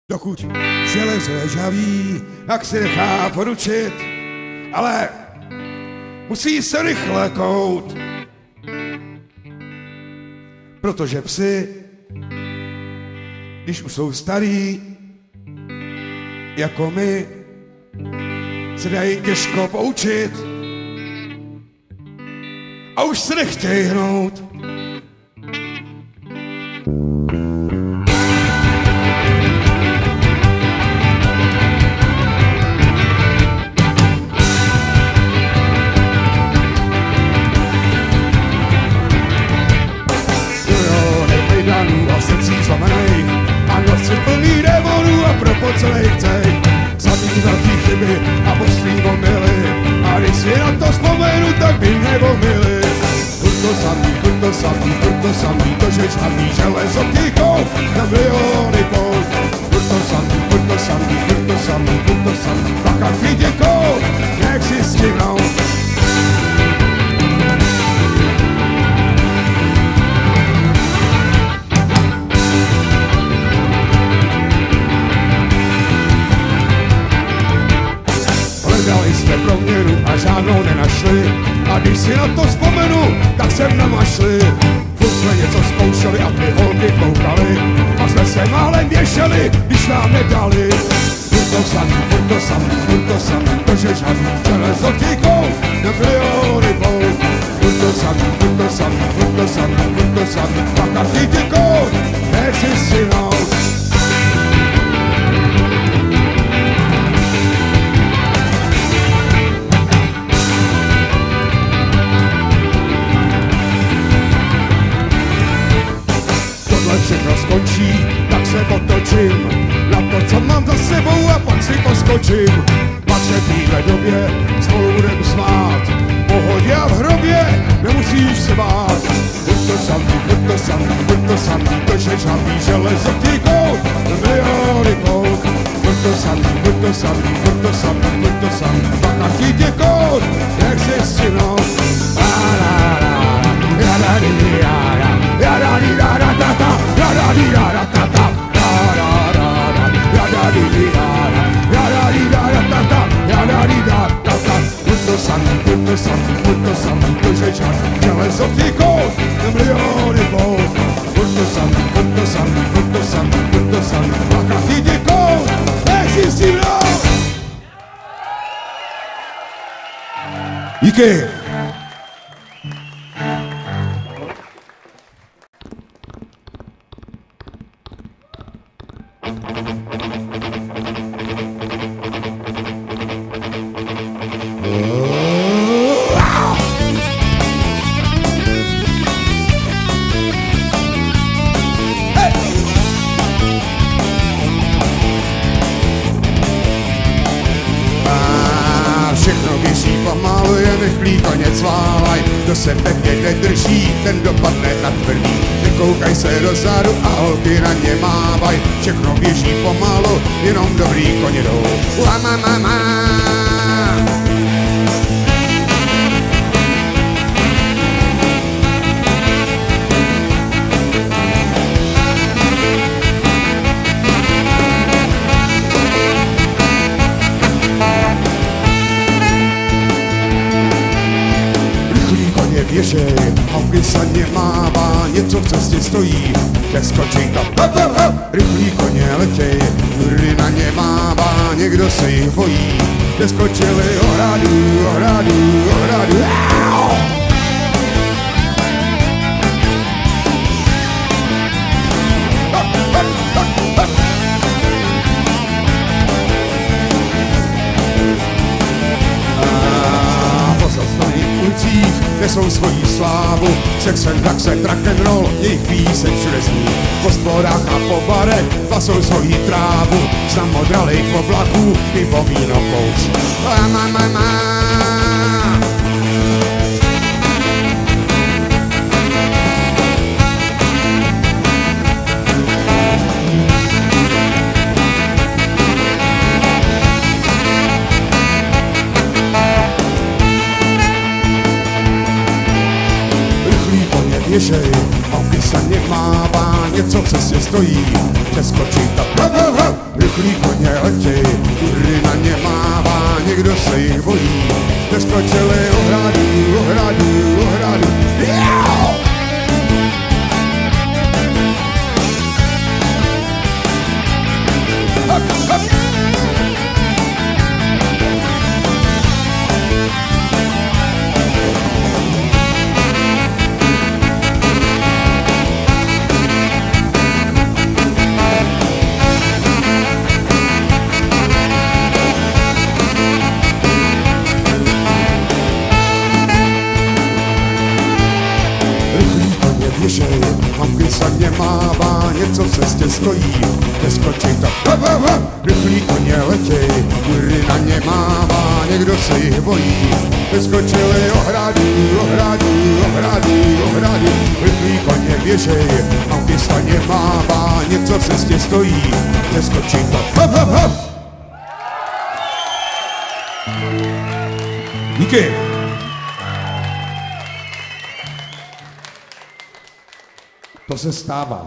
Dokud železo je žhavý, tak si nechá poručit, ale musí se rychle kout, protože psi, když už jsou starý, jako my, se dají těžko poučit a už se nechtějí hnout. A srdcí zlomenej a noci plný démonů a propocenej chcej zabít velký chyby a božství omily a když si na to vzpomenu, tak by mě omily. Furt to samý, to že žádný železo ticho na miliony pout. Furt to samý, plakat viděkou, nech si stihnou. Hledali jsme proměnu a žádnou nenašli a když si na to vzpomenu, tak jsem namašli. Furt jsme něco zkoušeli a ty holky koukali a jsme se málem věšeli, když nám nedali. Furt to samý, to že žádný železo tikou na miliony pout. Furt to samý, plakat tikou, nech si stihnout. Všechno skončí, tak se otočím na to, co mám za sebou a pak si to skočím. Pak se týhle době spolu budem smát, pohodě a v hrobě nemusíš se bát. Furt to samý, to že žádný železo tikou na miliony pout. Furt to samý, plakat tikou, nech si stihnout. Furt to samý, to že železo tikou na miliony pout. Furt to samý, plakat tikou, nech si stihnout. Díky. Všechno běží pomalu, jen rychlý koně cválaj. Kdo se pevně nedrží, ten dopadne na tvrdý. Nekoukaj se dozadu a holky na ně mávaj. Všechno běží pomalu, jenom dobrý koně jdou. Běžej, holky se ně mává, něco v cestě stojí, přeskočí to, rychlí koně letěj, hry na ně mává, někdo se jich bojí, přeskočili ohradu, nesou svojí slávu, sexem, taxe, rock'n'roll, jejich píseň všude zní. V hospodách a po barech pasou svojí trávu, znám modralejch oblaků i po vínokouč. Běžej, holky se ně mává, něco v cestě stojí, přeskočí to, rychlý koně letěj, kurry na ně mává, někdo se jich bojí. Neskočili ohradu, ohradu, ohradu. Hop, hop. Hamky se mě mává, něco v cestě stojí, neskočí to, hop, hop, hop. Rychlí koně letěj, kurry na ně mává, někdo se jich bojí. Vyskočili ohradu, ohradu, ohradu, ohradu. Rychlí koně běžej, hamky se mě mává, něco v cestě stojí, neskočí to, hop, hop, hop. Díky. To se stává.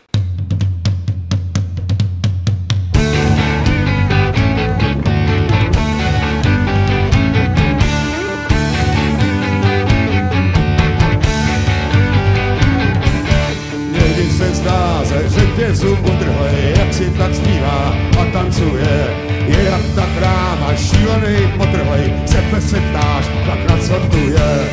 Někdy se zdá, že tě zub utrhlej, jak si tak zpívá a tancuje. Je jak ta kráma, šílený potrhlej, se ptáš, tak na co tu je.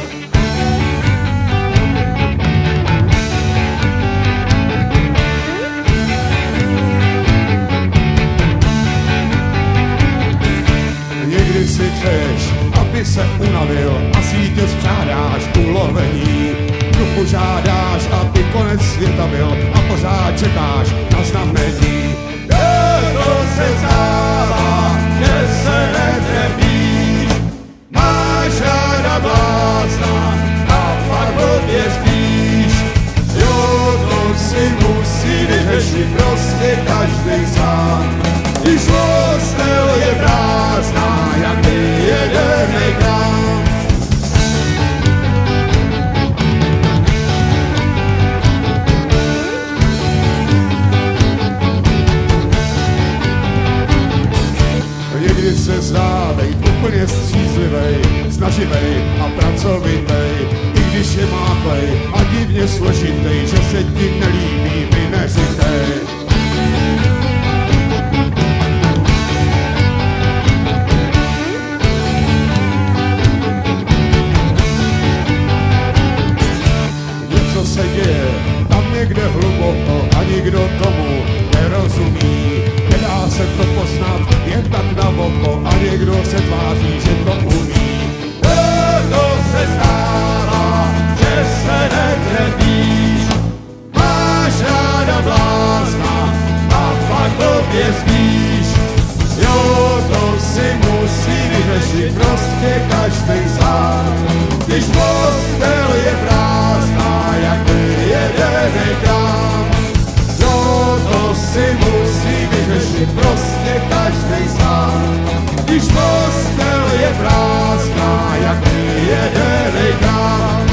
Si chceš, aby se unavil a sítě spřádáš ulovení. Duchu žádáš, aby konec světa byl a pořád čekáš na znamení. To se stává, že se netrebíš, máš ráda blázna a pak blbě spíš. Jo, to si musí vyřešit prostě každý sám. Když postel je prázdná, jak vyjedenej krám. Někdy se zdá být úplně střízlivej, snaživej a pracovitej, i když je máklej a divně složitej, že se ti nelíbí, mi neříkej. Se děje tam někde hluboko a nikdo tomu nerozumí. Nedá se to poznat jen tak na oko a někdo se tváří, že to umí. To se stává, že se netrebíš, máš ráda blázna a pak blbě spíš. Jo, to si musí vyřešit prostě každý sám. Když postel je prázdná, jak vyjedenej krám. Jo, to si musí vyřešit prostě každý sám. Když postel je prázdná, jak vyjedenej krám.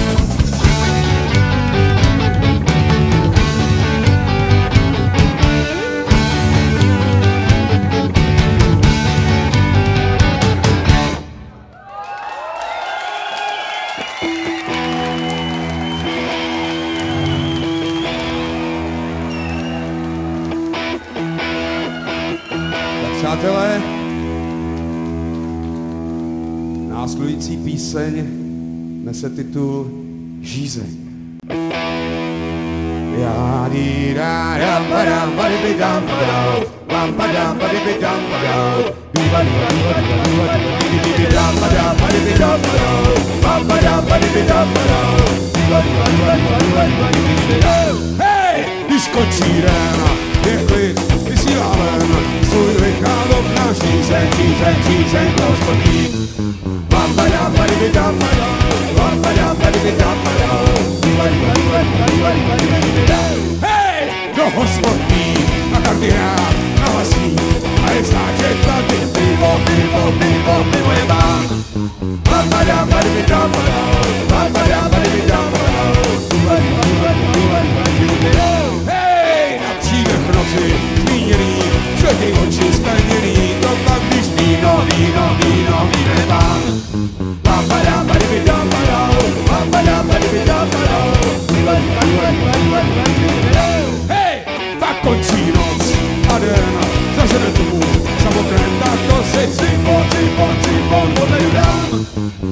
Přátelé, následující píseň nese titul Žízeň. Já di da dam badam badi dam badam bam badam badi dam badam di badi badi dam badam badi dam badam bam badam badi dam badam di badi badi hej, když končí rána, je klid, vysílá ven svůj vycházok na žízeň, žízeň, žízeň to splní. Bam badam badi dam badam bam badam badi dam badam di badi badi hej, do hospodí, na karty hrát, na hlasí, a je znát, že tady pivo, pivo, pivo, pivo je bán. Bam badam badi dam badam bam badam badi dam badam di badi hej, na přídech noci, zmíněný, světý oči, skleněný, to pak když víno vyjde pán. Hej, tak končí noc a den, zažene tomu samotné, tak to si cipon, odleju dám.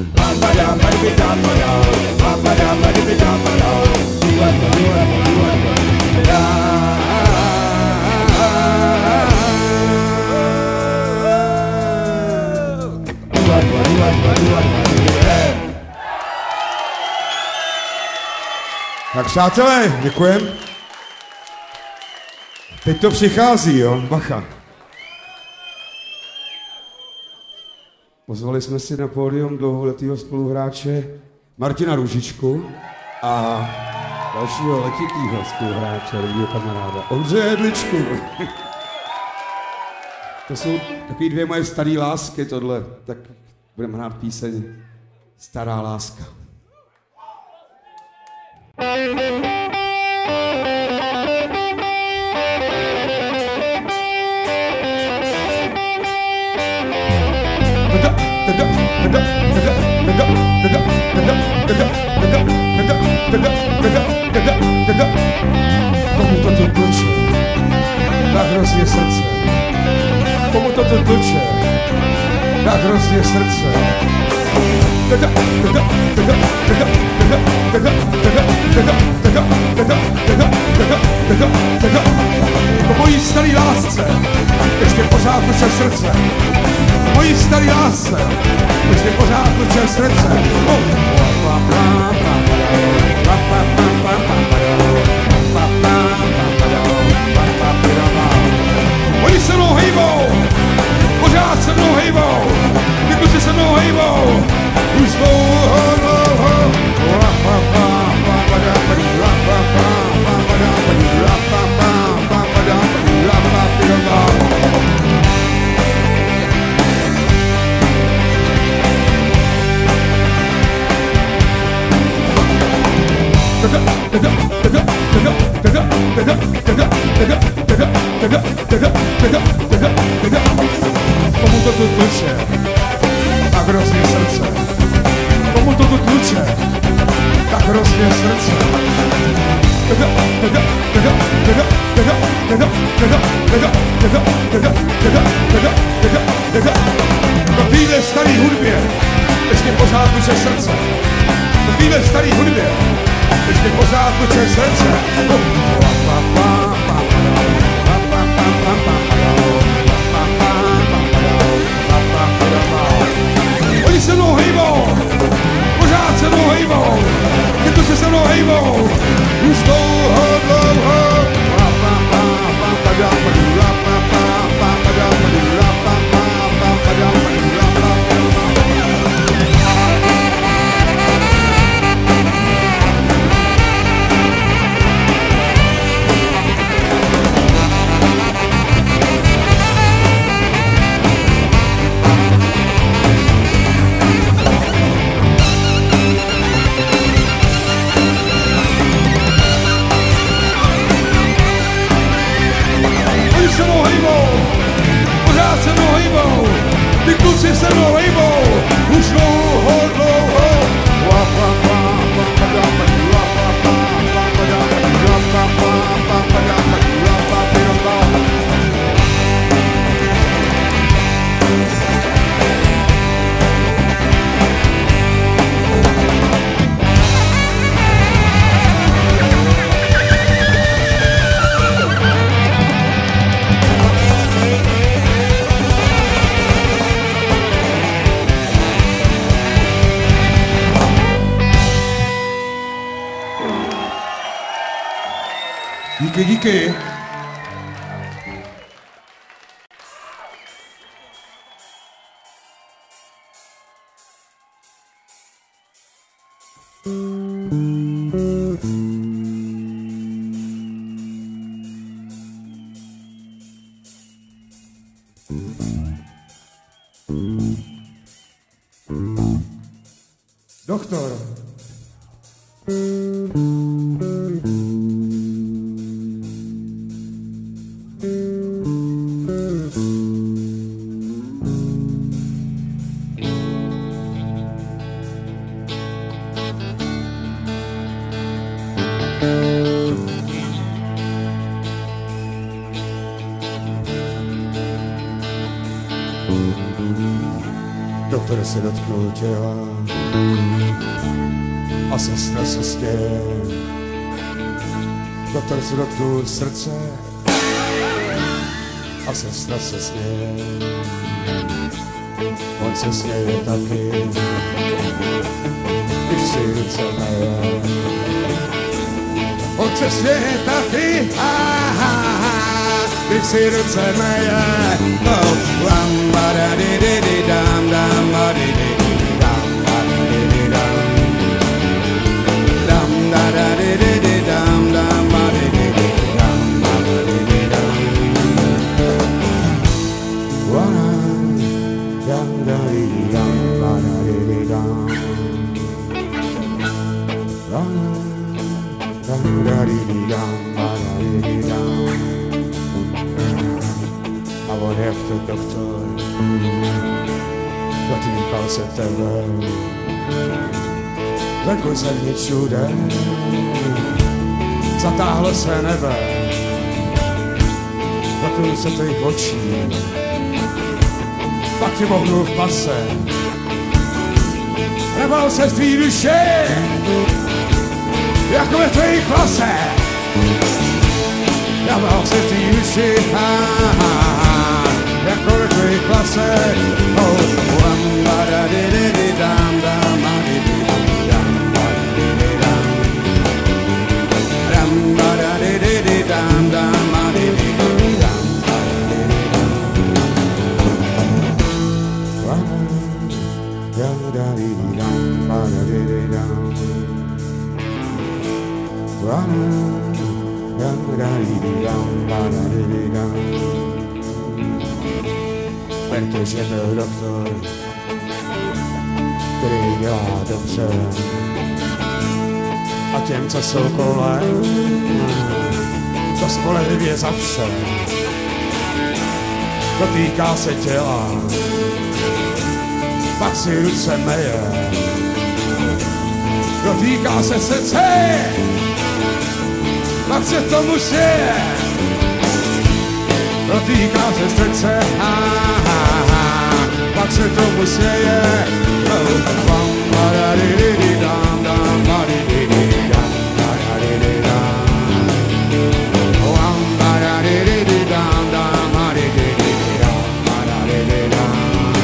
Tak přátelé, děkujem. Teď to přichází, jo, bacha. Pozvali jsme si na pódium dlouholetého spoluhráče Martina Růžičku a dalšího letitýho spoluhráče, lidího kamaráda Ondřeje Jedličku. To jsou takový dvě moje staré lásky, tohle. Tak budeme hrát píseň Stará láska. Komu to tu tluče, tak hrozně srdce. Komu to tu tluče, tak hrozně srdce. Po mojí starý lásce ještě pořád tluče srdce. Po mojí starý lásce ještě pořád tluče srdce. Oni se mnou hejbou, pořád se mnou hejbou, ty kluci se mnou hejbou, už dlouho. Komu to tu tluče, tak hrozně srdce. Komu to tu tluče, tak hrozně srdce. Do téhle starý hudbě ještě pořád tluče srdce. Do téhle starý hudbě ještě pořád tluče srdce. Oni se mnou hejbou, pořád se mnou hejbou, ty se mnou hejbou, už dlouho. Ty kluci se mnou hejbou, už dlouho. Díky. Doktor. Doktor se dotknul těla a sestra se směje. Doktor se dotknul srdce a sestra se směje. On se směje taky, když si ruce meje. On se směje taky, když si ruce meje. No, lam, bada, di, di, di, dam, dam, ba, di, di, di, dam, ba, di, di, dam. Dam, da, da, di, di, di, dam, dam, ba, di, di, di, dam, ba, di, di, dam. Wana, dam, da, di, di, dam, ba, di, di, dam. Wana, dam, da, di, di, dam, ba, di, di, dam. A on jak to doktor dotýkal se tebe, řekl se v ní všude, zatáhlo se nebe, dotknul se tvých očí, pak ti bohnul v pase, nebal se v tvý duše, jako ve tvých klase, nebal se v tvý duši, jako ve tvých klase. Oh, lam, bada, di, di, di, dam, dam, a, di, di, di, dam, ba, di, di, dam. Dam, bada, di, di, di, dam, dam, a, di, di, di, dam, ba, di, di, dam. Lam, dam, da, di, di, dam, ba, di, di, dam. Lam, dam, da, di, di, dam, ba, di, di, dam. Protože byl doktor, který dělá dobře. A těm, co jsou kolem, to spolehlivě zavře. Dotýká se těla, pak si ruce meje. Dotýká se srdce, pak se tomu směje. Dotýká se srdce, pak se tomu směje. Bam, bada, di, di, di, dam, dam, ba, di, di, di, dam, bada, di, di, dam. Bam, bada, di, di, di, dam, dam, ba, di, di, di, dam, bada, di, di, dam.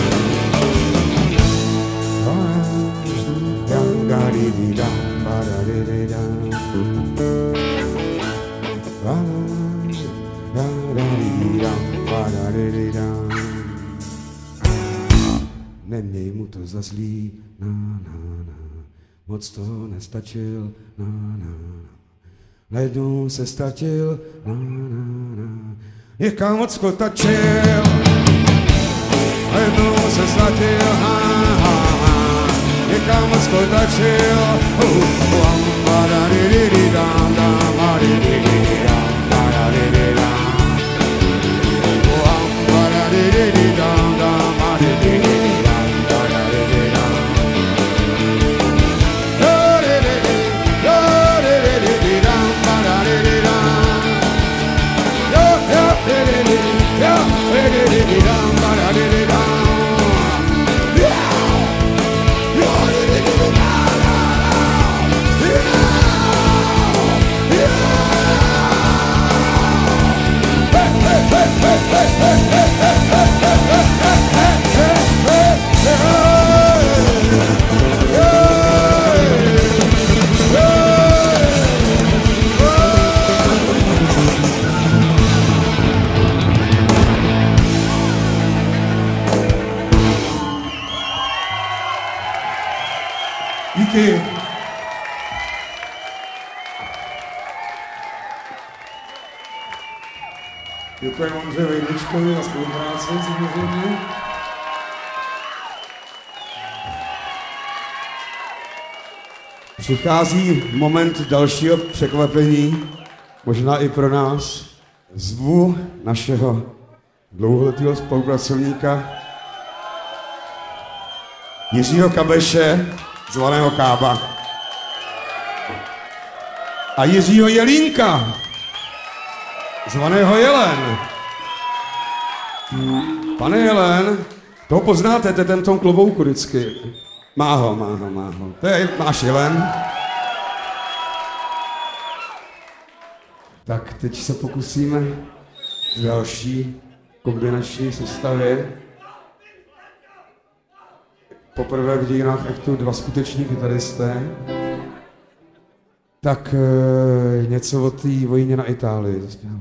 Dam, da, di, di, dam, bada, di, di, dam. Neměj mu to za zlý, na, moc toho nestačil, na. Najednou se ztratil, na. Někam moc kotačil, najednou se ztratil, někam moc kotačil, lam, bada, di, di, di, dam, dam, ba, di, di, di, dam, bada, di, di, dam. Lam, bada, di, di, di, dam, dam, ba, di, di, di. Díky. Děkujeme Ondřeji Vejličkovi za spolupráci, samozřejmě. Přichází moment dalšího překvapení, možná i pro nás. Zvu našeho dlouholetého spolupracovníka Jiřího Kabeše, zvaného Kába, a Jiřího Jelínka, zvaného Jelen. Pane Jelen, Toho poznáte, to je ten v tom klobouku vždycky. Má ho. To je náš jelen. Tak teď se pokusíme v další kombinační sestavě. Poprvé v dějinách aktu 2 skuteční kytaristé. Tak něco o té vojně na Itálii zaspěváme.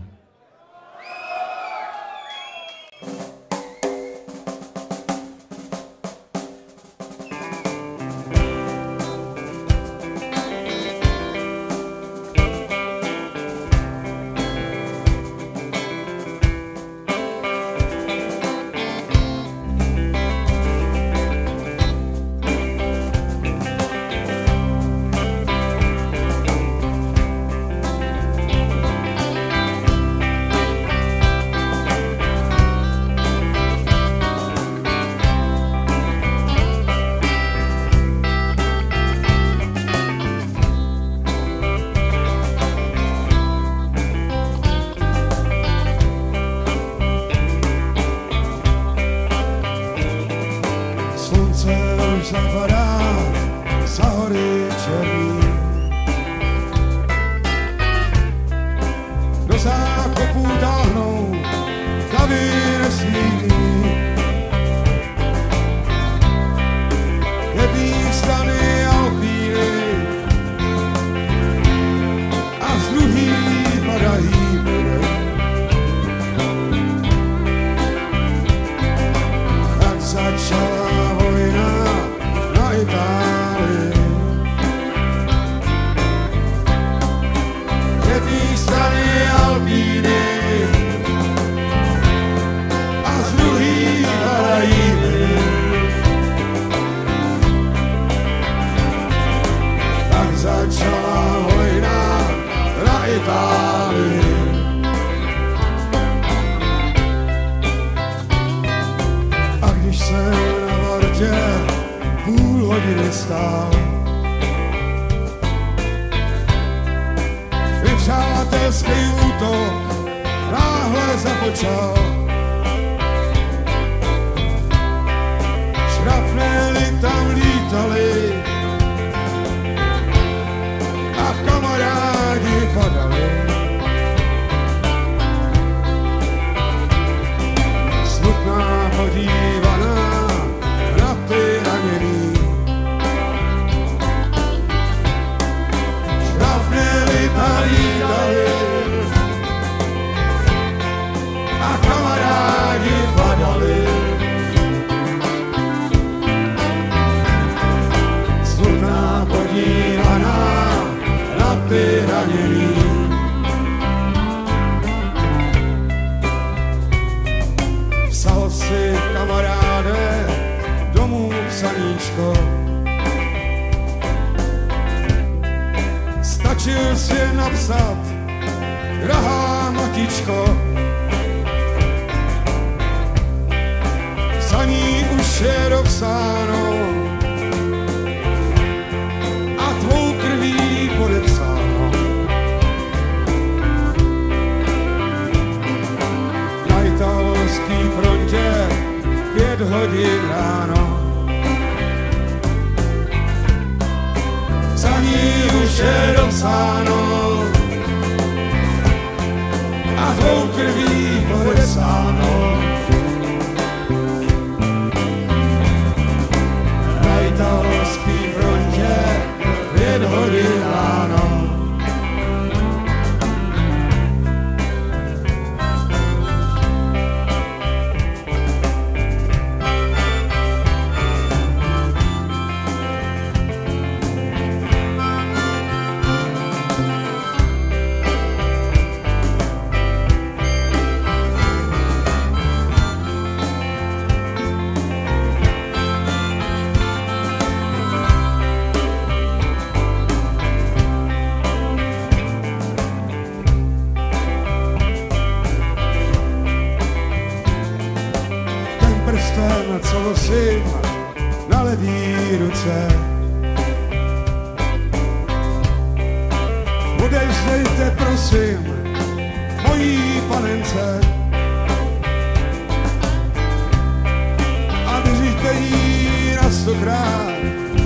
stokrát,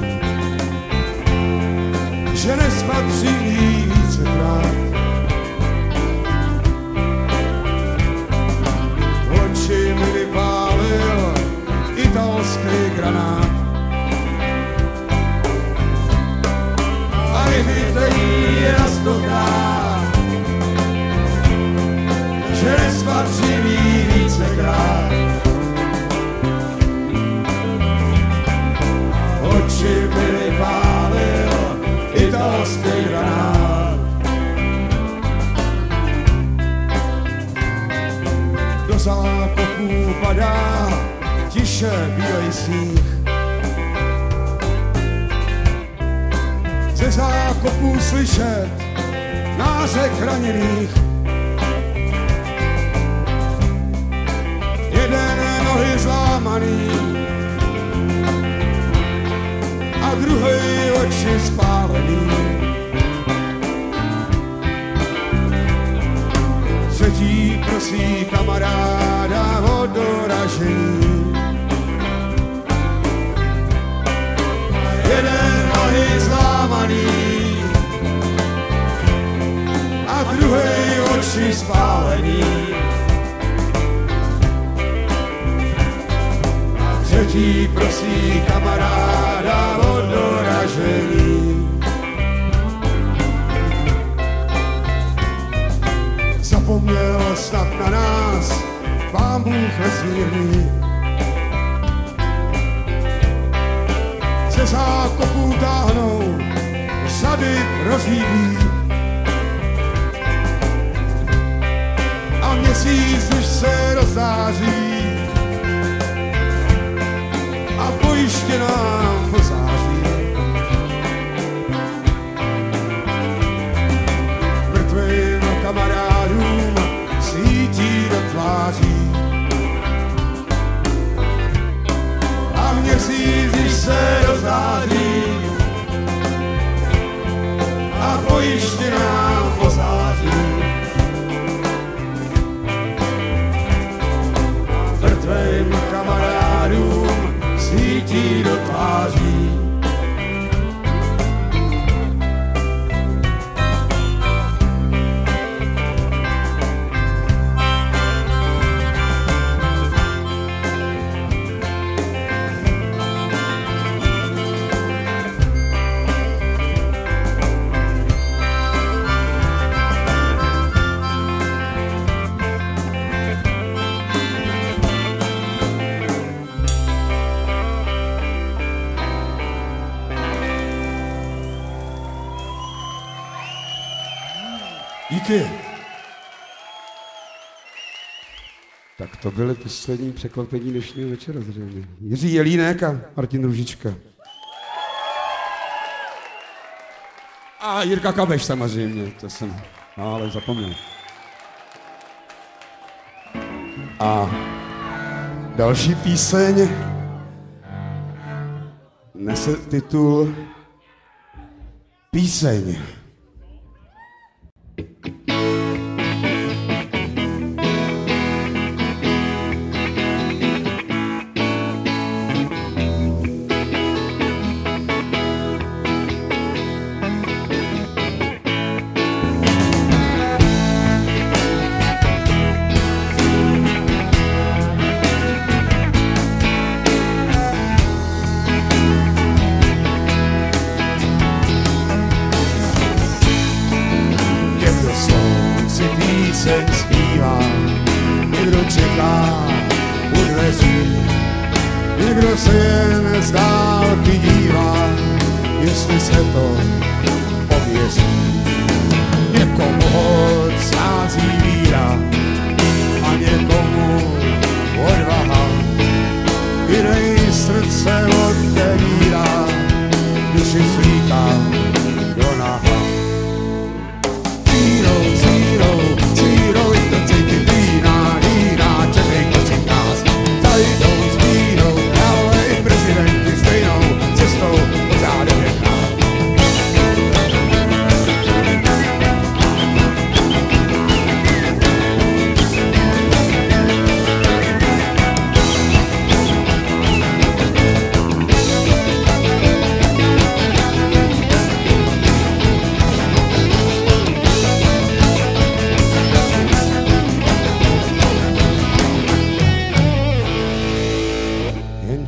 že nespatří vícekrát. Oči mi vypálil italský granát. A vychytej na stokrát, že nespatří vícekrát. Oči mi vypálil italský granát. Do zákopů padá tiše bílej sníh. Ze zákopů slyšet nářek raněných. Jeden nohy zlámaný a druhý oči spálený. Třetí prosí kamaráda o doražení. Jeden nohy zlámaný a druhý oči spálený. Třetí prosí kamaráda o doražení. Zapomněl snad na nás Pán Bůh nesmírný. Ze zákopů táhnou řady rozjíví. A měsíc, než se rozzáří, a bojiště nám pozáří. Mrtvým kamarádům svítí do tváří. A měsíc, když se rozzáří, a bojiště nám pozáří. Mrtvým kamarádům svítí do tváří. Díky. Tak to byly poslední překvapení dnešního večera zřejmě. Jiří Jelínek a Martin Růžička. A Jirka Kabeš samozřejmě, to jsem ale zapomněl. A další píseň nese titul Píseň. Píseň zpívá, někdo čeká u dveří, někdo se jen z dálky dívá, jestli se to pověří. Někomu hod schází víra a někomu odvaha, jinej srdce otevírá, duši svítá do naha. Zero, it don't take it, Dina, čekej, prosím nás. Zajdou s vínou, ale i prezidenty stejnou cestou pořádem jedná.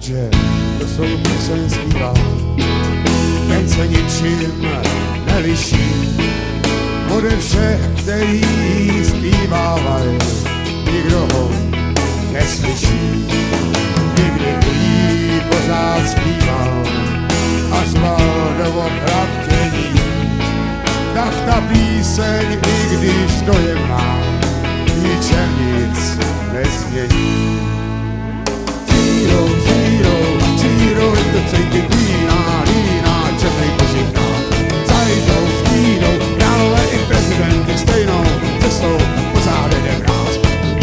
takže to svou píseň zpívá. Ten se ničím neliší ode všech, který zpívávají, nikdo ho neslyší. Nikdy prý pořád zpíval a zval do ochlaptění, tak ta píseň, i když to je mlá, ničem nic nezmění. Zero, zero, zero, je to cejky líná, líná, černej kozikrát. Zajdou, stínou, králové i prezidenty stejnou cestou pořád jdem ráz.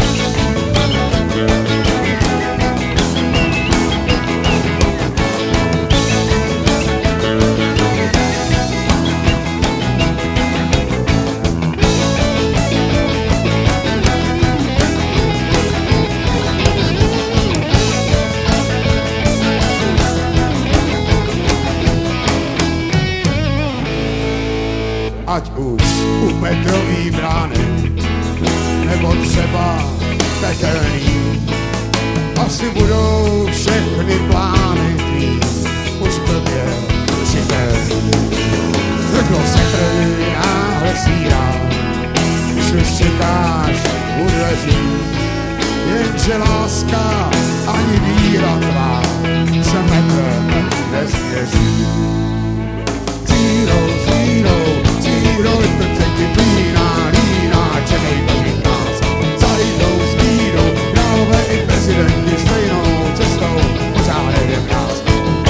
Ať už u Petrový brány, nebo třeba pekelný, asi budou všechny plány tvý už blbě žitelný. Řeklo se první náhle svírá, když už čekáš u dveří, jenže láska ani víra tvá se metrem nesměří. Zero, zero, zero, je to cejky líná, líná, černej kolik nás. Zajdou, zbídou, králové i prezidenti stejnou cestou pořád jdem nás.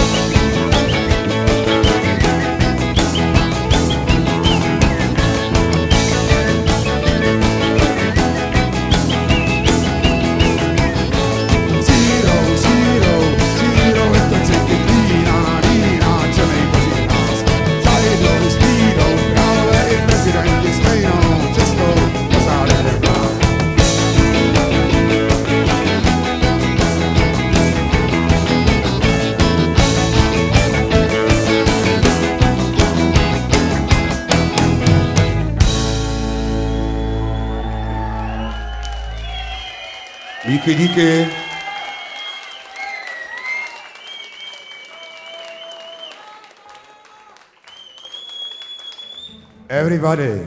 Zero, zero, zero, je to cejky líná, líná, černej kolik nás. Zajdou, zbídou, králové i prezidenti stejnou cestou pořád jdem nás. Díky, díky. Everybody.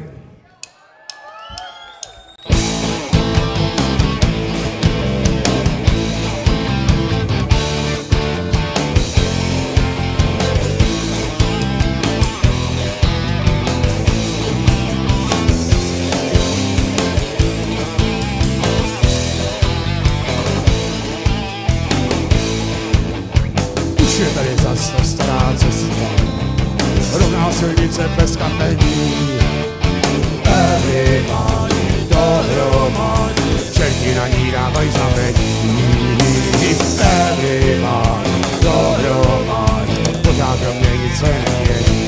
Už je tady zas ta stará cesta, rovná silnice bez kapení. Everybody dohromady, čerti na ní dávají znamení. Everybody dohromady, pořád pro mě nic se nemění.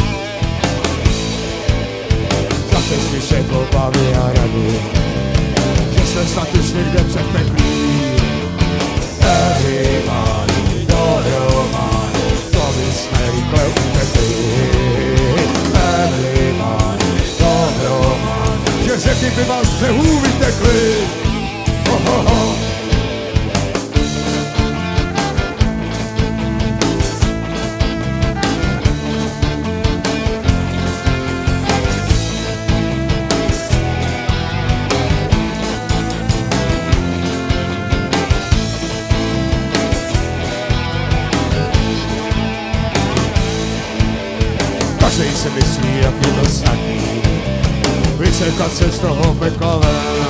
Zase slyšet obavy a rady, že jsme snad už někde přepeklí. Everybody dohromady, to by jsme rychle utekli. Everybody dohromady, že řeky by vás z břehů vytekly. Ho, ho, ho. Každej si myslí, jak je to snadný vysekat se z toho pekla ven.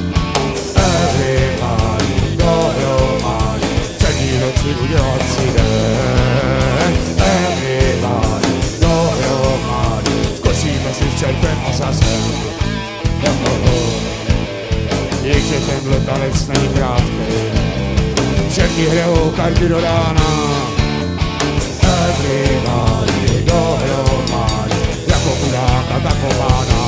Everybody dohromady, přední noci udělat si den. Everybody dohromady, skočíme si s čertem a zazem. Jenže tenhle tanec není krátký, všetky hrajou karty do rána. Everybody dohromady, jako chudáka, tak pána.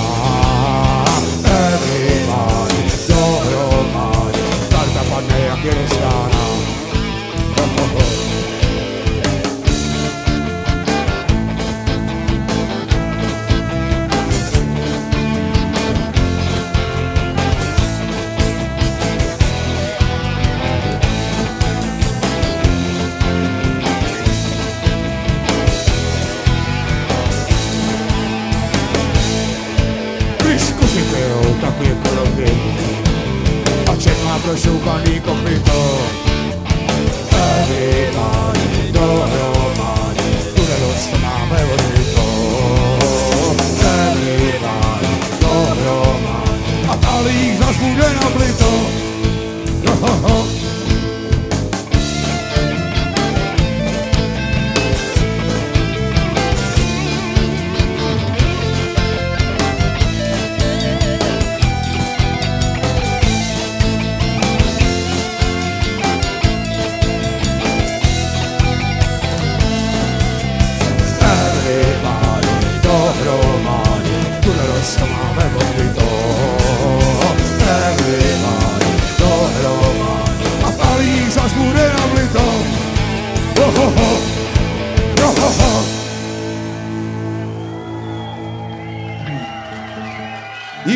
Everybody dohromady, karta padne, jak je rozdána.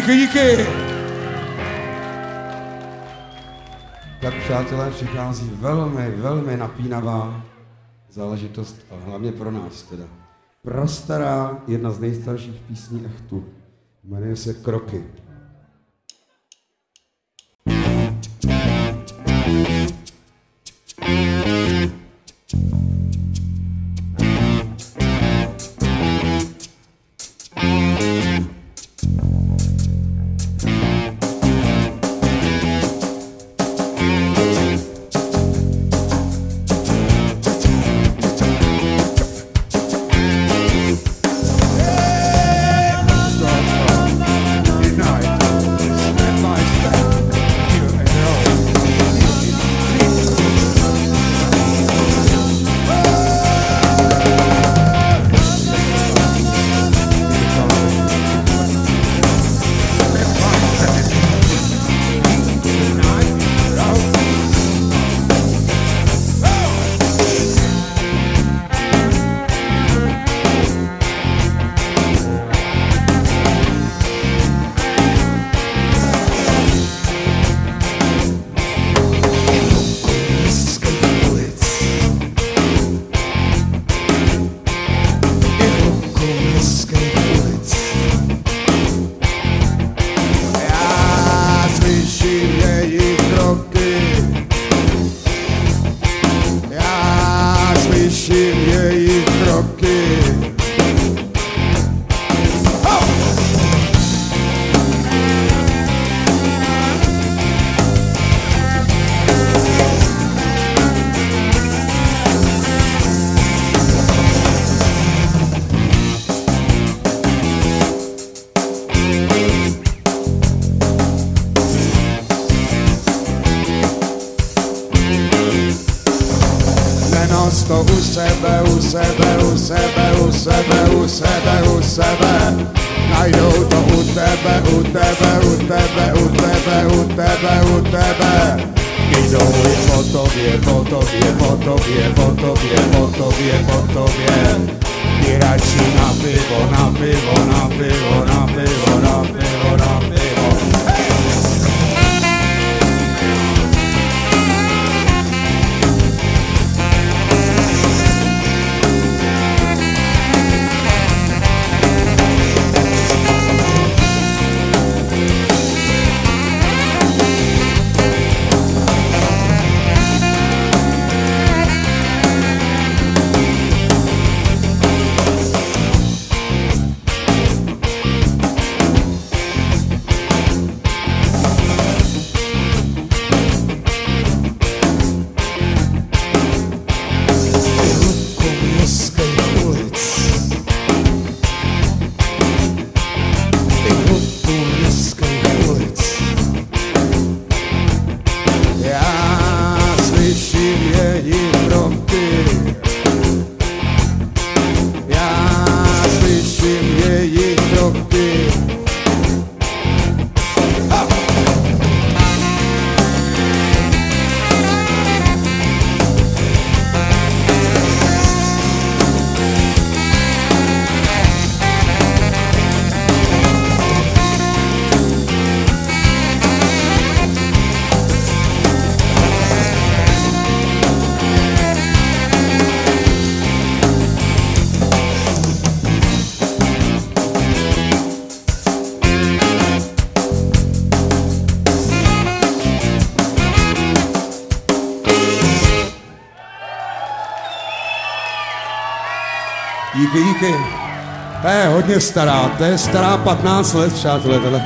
Díky, díky. Tak přátelé, přichází velmi napínavá záležitost a hlavně pro nás teda. Prastará, jedna z nejstarších písní Echtu. Jmenuje se Kroky. U sebe, najdou to u tebe. Jdou i po tobě. Ty radši na pivo. Díky. To je hodně stará, to je stará 15 let, přátelé, tohle.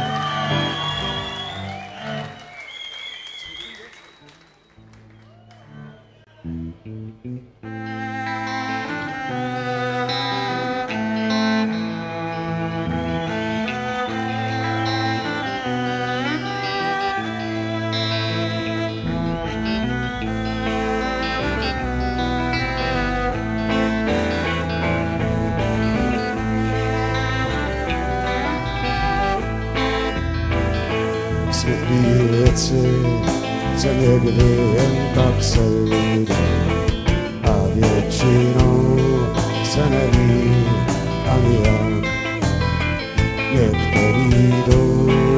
Světlý věci se někdy jen tak sejdou a většinou se neví ani jak. Některý jdou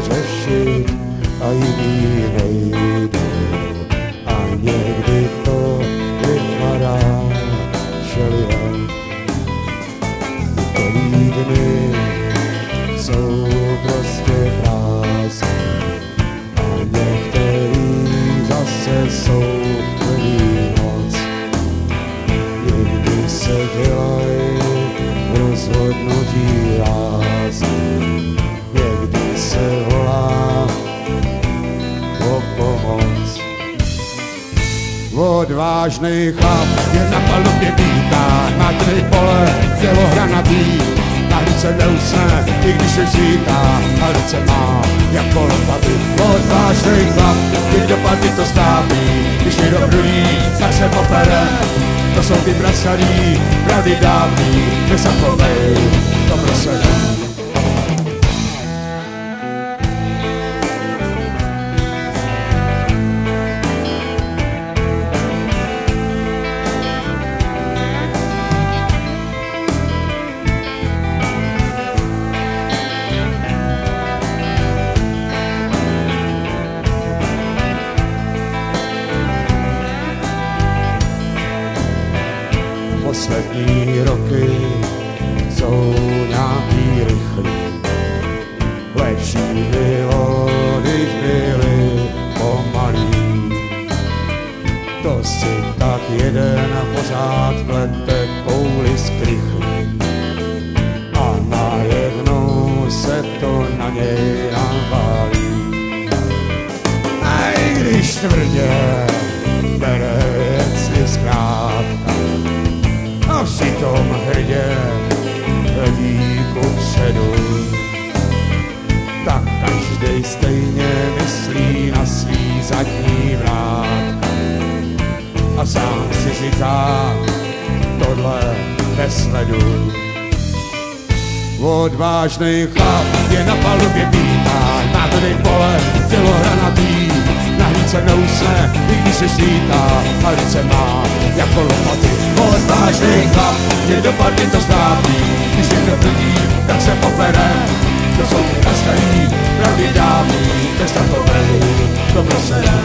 dělaj rozhodnutí lásky, někdy se volá o pomoc. Odvážný chlap je na palubě vítá, má 3 pole, tělo hranatý, na ruce neusne, i když se svítá, a ruce má jako lopaty. Odvážný chlap, když dopadny to stáví, když mi dobrý, tak se popere. To jsou ty prastarý, pravdy dávný, nezapovej, dobro se dá. Poslední roky jsou nějaký rychlý, lepší bylo, když byli pomalý. To si tak jeden pořád plete kouli skrychlý a najednou se to na něj navalí. A i když tvrdě bere věci zkrátka, a přitom hrdě hledí kupředu, tak každej stejně myslí na svý zadní vrátka a sám si říká, tohle nesleduj. Odvážný chlap je na palubě vítá, má 3 pole, tělo hranatý, na hlídce neusne, i když se svítá, a ruce má jako lopaty. Odvážný chlap, je dopadny to známý, když je to tvrdí, tak se popere. To jsou ty starý, pravdy dávný, bez takovej, dobro se dá.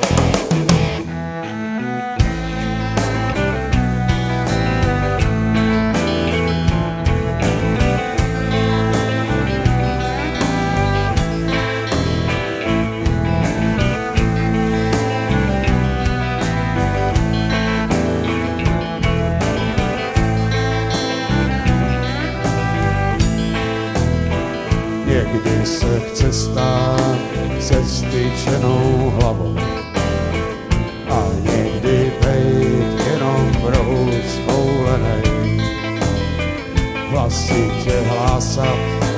Někdy se chce stát se styčenou hlavou a někdy bejt jenom v rohu zkoulenej. Hlasitě hlásat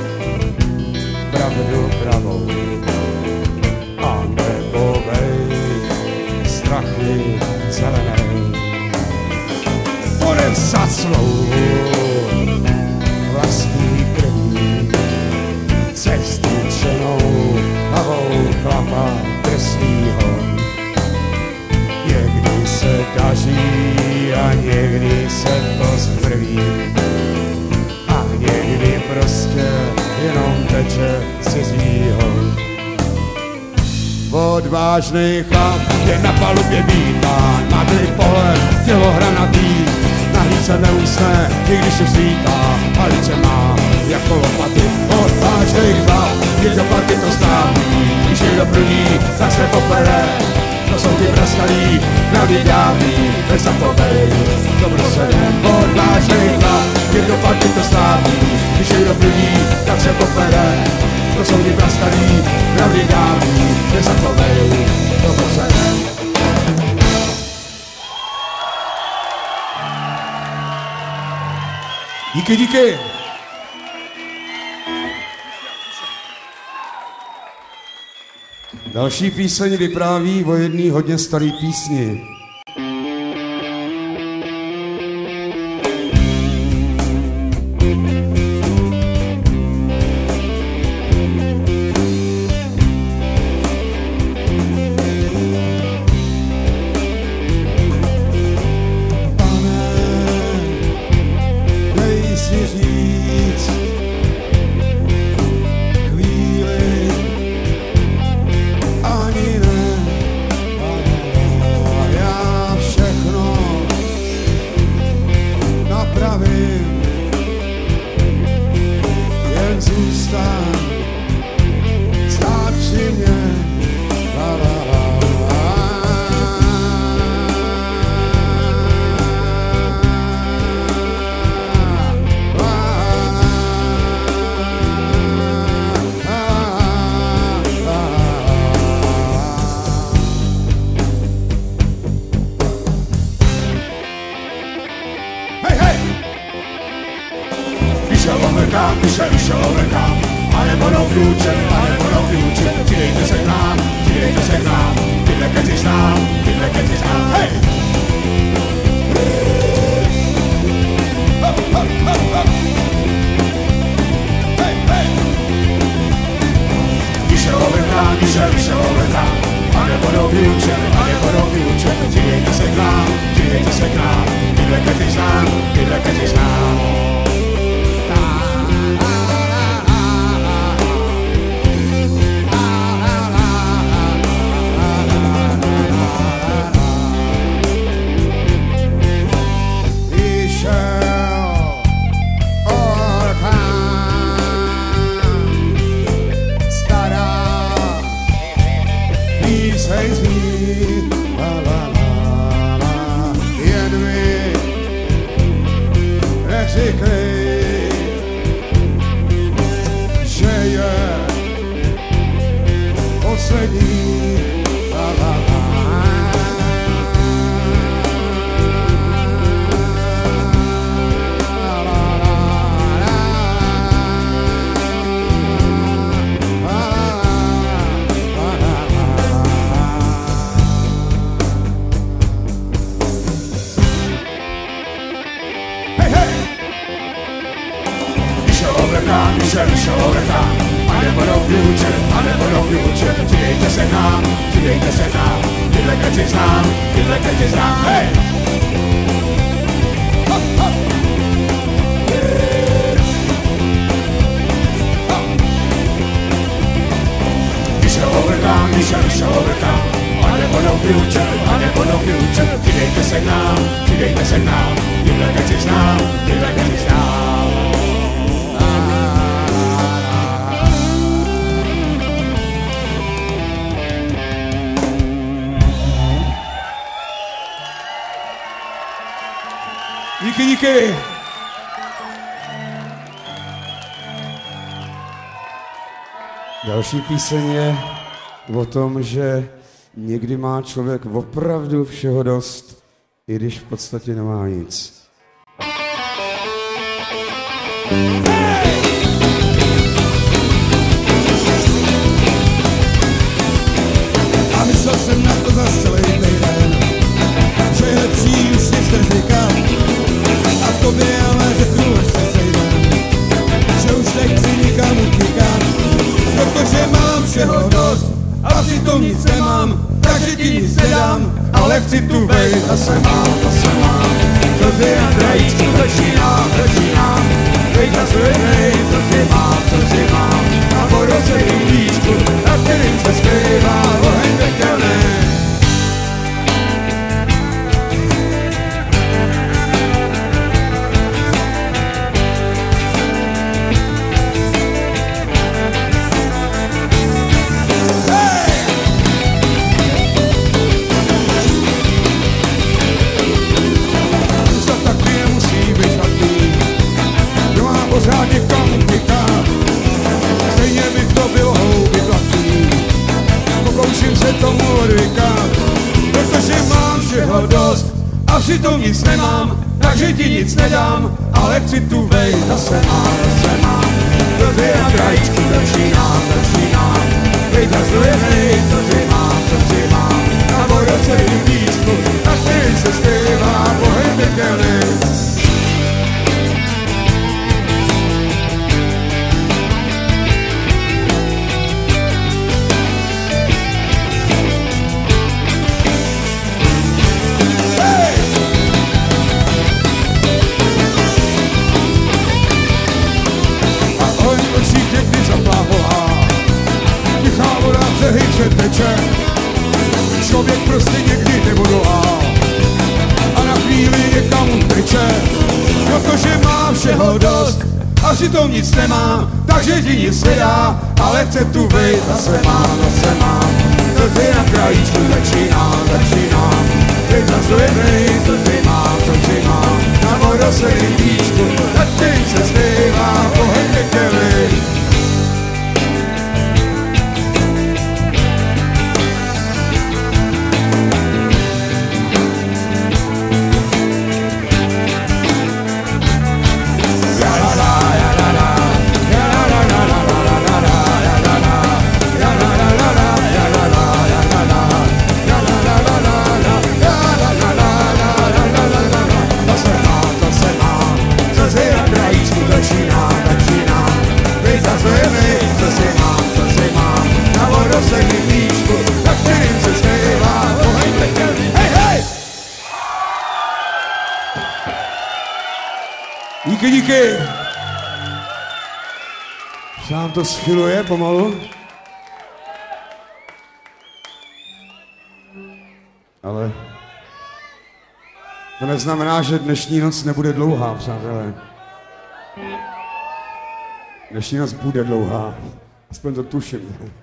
pravdu pravou a nebo bejt strachy zelenej. Podepsat svou vlastní krví se vstyčenou hlavou chlapa drsnýho. Někdy se daří a někdy se to zvrví a někdy prostě jenom teče cizího. Odvážný chlap je na palubě vítán, má 3 pole, tělo hranatý, na hlídce neusne, i když se svítá, a lice má jako lopaty. Odvážný chlap, je dopadky to známý, když někdo prudí, tak se popere. To jsou ty prastarý, pravdy dávný, nezapovej, dobro se jde. Odvážný chlap, je dopadky to známý, když někdo prudí, tak se popere. To jsou ty prastarý, pravdy dávný, nezapovej, dobro se jde. Díky, díky. Další píseň vypráví o jedný hodně starý písni. kam, když se už overkám. A nebudou future, přidejte se k nám, tyhle keci znám, hej! Když se overkám, a nebudou future, přidejte se k nám, tyhle keci znám, že je poslední, když se overkám, a nebudou future, přidejte se k nám, tyhle keci znám, hej! Když se overkám, a nebudou future, přidejte se k nám, tyhle keci znám. Díky. Další píseň je o tom, že někdy má člověk opravdu všeho dost, i když v podstatě nemá nic. A myslel jsem na to za celý týden, že je lepší už nic neříkat. A tobě ale řeknu, až se sejdem, že už nechci nikam utíkat, protože mám všeho dost a přitom nic nemám, takže ti nic nedám, ale chci tu bejt a se mám. Co si na krajíčku začínám, bejt a svojej, co si mám, a po rozsvětlým líčku, na kterým se skrývá oheň pekelný. Pořád někomu tyká, stejně by to bylo houby platný. Pokouším se tomu odvykat, protože mám všeho dost a přitom nic nemám, takže ti nic nedám, ale chci tu bejt a se mám. Co si na krajíčku začínám, bejt a zlivej, co si mám, na vodocelým píčku, na který se skrývá pohyb pekelný. Tichá voda přehyče teče, člověk prostě někdy nevodolá a na chvíli někam uteče, protože má všeho dost a přitom nic nemá, takže ti nic nedá, ale chce tu bejt a se mám. Co si na krajíčku začínám, bejt a zlivej, co si mám, na vodocelým píčku, na kterým se skrývá pohyb pekelný. Díky, díky. Se nám to schyluje pomalu. Ale to neznamená, že dnešní noc nebude dlouhá, přátelé. Dnešní noc bude dlouhá. Aspoň to tuším.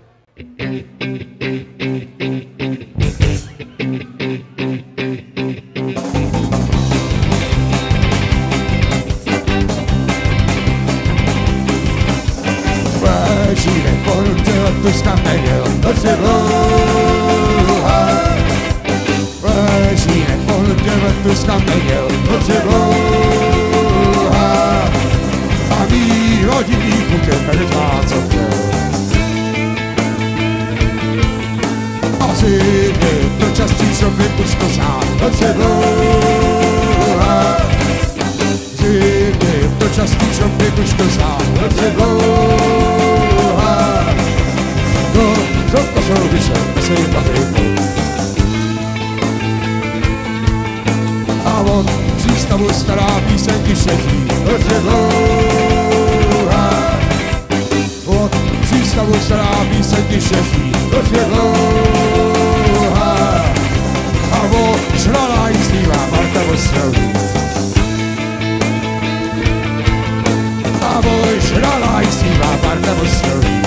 Žijeme ponutila tu skameněl do dlouhá. Žijeme ponutila tu skameněl do dlouhá. A mý rodinný putě tady má co chtěl. A zimy to častí sobě už to sám do dlouhá. Zimy to častí sobě už to sám do dlouhá. To jsou vyšel se jim patří. A od přístavu stará písenky šetří hodně dlouhá. Od přístavu stará písenky šetří hodně dlouhá. A o žralá jí zpívá Marta Ostrovní. A o žralá jí zpívá Marta Ostrovní.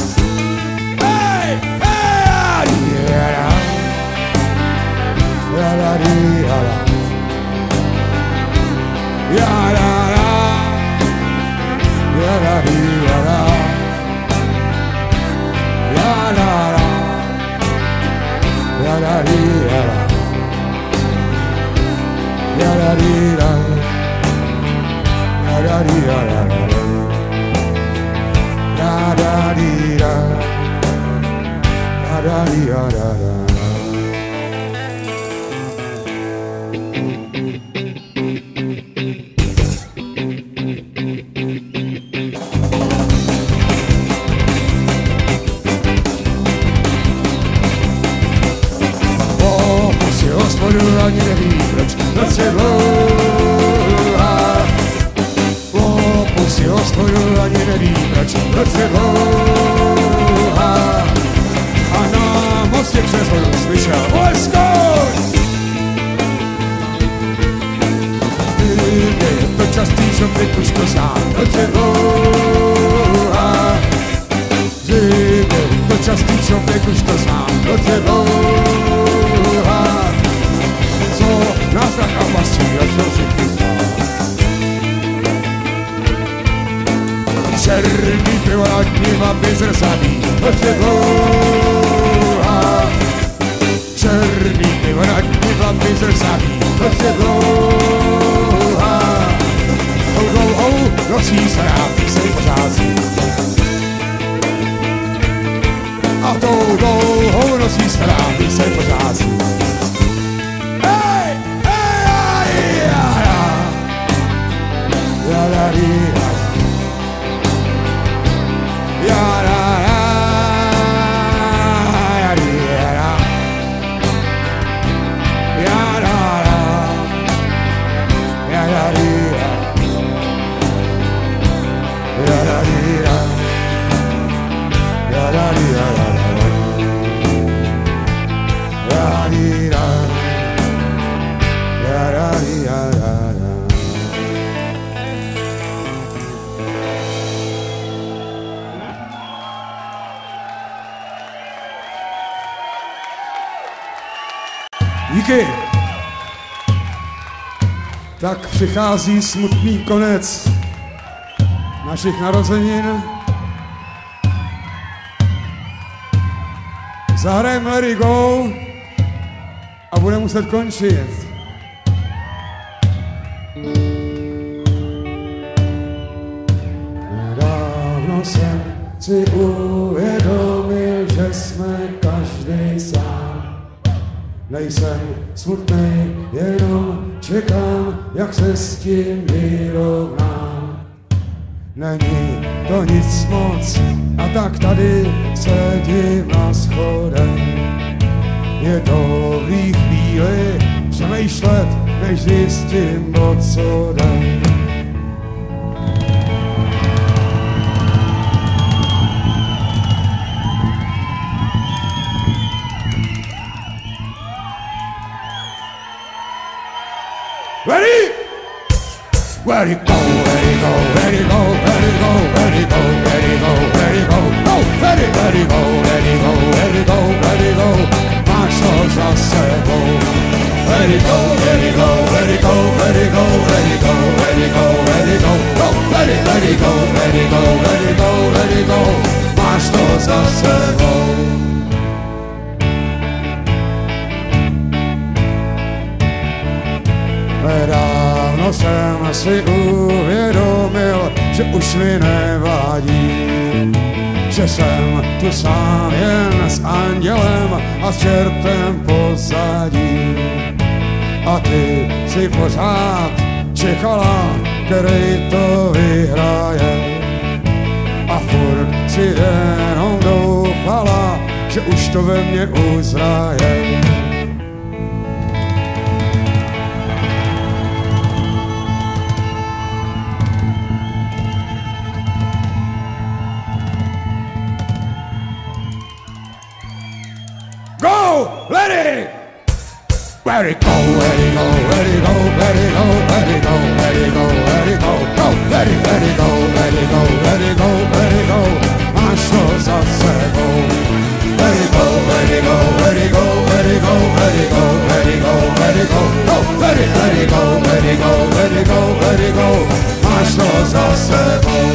Ani neví, proč noc je dlouhá. Opustí hospodu, ani neví, proč noc je dlouhá. A na mostě přes vodu slyšel Vojskoj! Je to častý, co teď už to sám, noc je dlouhá. Je to častý, co teď už to sám, noc je dlouhá. Nás tak opastí, a co si chystá. Černý pivo nad ním a bezrsadý, noc je dlouhá. Černý pivo nad ním a bezrsadý, noc je dlouhá. Tou dlouhou nocí stará píseň pořází. A tou dlouhou nocí stará píseň pořází. Díky. Tak přichází smutný konec našich narozenin. Zahrajeme Let It Go a budeme muset končit. Nedávno jsem si uvědomil, že jsme každý sám. Nejsem smutnej, jenom čekám, jak se s tím vyrovnám. Není to nic moc, a tak tady sedím na schodech. Je dobrý chvíli přemýšlet, než zjistím, o co jde. Ready? Let it go, let it go, let it go, let it go, let it go, let it go, let it go, no, let it go, let it go, let it go, let it go, máš to za sebou. Let it go, let it go, let it go, let it go, let it go, let it go, let it go, no, let it go, let it go, let it go, let it go, máš to za sebou. Nedávno jsem si uvědomil, že už mi nevadí, že jsem tu sám jen s andělem a s čertem pozadí. A ty si pořád čekala, který to vyhraje. A furt si jenom doufala, že už to ve mně uzraje. Go! Let it! Let it go, let it go, let it go, let it go, let it go, let it go, let it go, go! Let it go, let it go, let it go, let it go, máš to za sebou. Let it go, let it go, let it go, let it go, let it go, let it go, let it go, go! Let it go, let it go, let it go, let it go, máš to za sebou.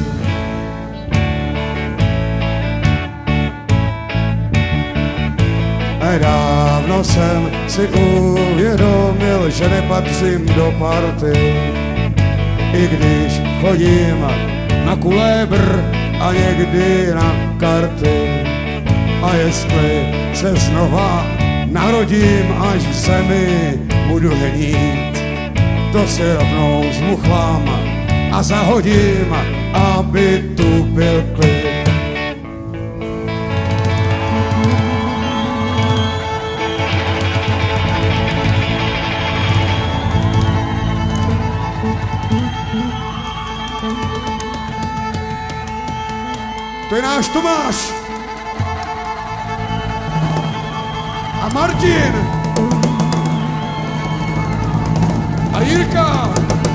Nedávno jsem si uvědomil, že nepatřím do party, i když chodím na kulébr a někdy na karty. A jestli se znova narodím, až v zemi budu hnít, to si rovnou zmuchlám a zahodím, aby tu byl klid. To je náš Tomáš a Martin a Jirka.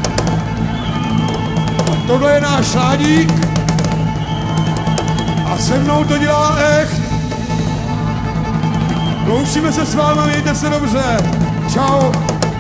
Tohle je náš Sádík a se mnou to dělá Echt. Loučíme se s vámi, mějte se dobře. Čau.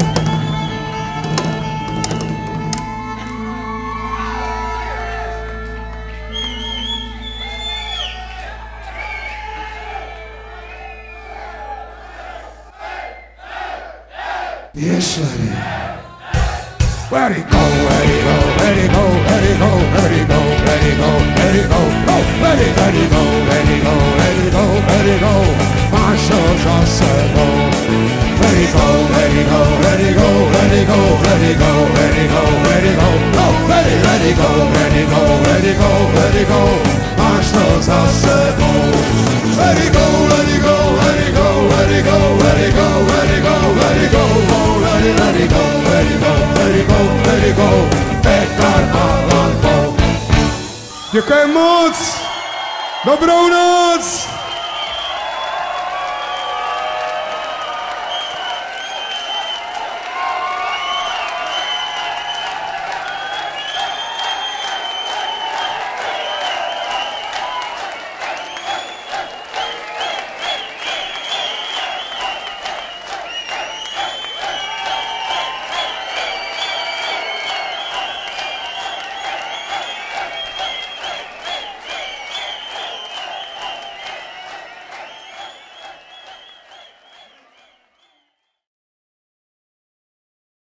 Yes, let it. Let it go, let it go, let it go, let it go, let it go, let it go, let it go, go, let it go, let it go, let it go, let it go, máš to za sebou. Let it go, let it go, let it go, let it go, let it go, let it go, let it go, go, let it go, let it go, let it go, let it go, máš to za sebou. Let it go, let it go, let it go, let it go, let it go, let it go, let it go, let it go, let it go, let it go, let it go, Petar a Lanko. Děkuji moc, dobrou noc.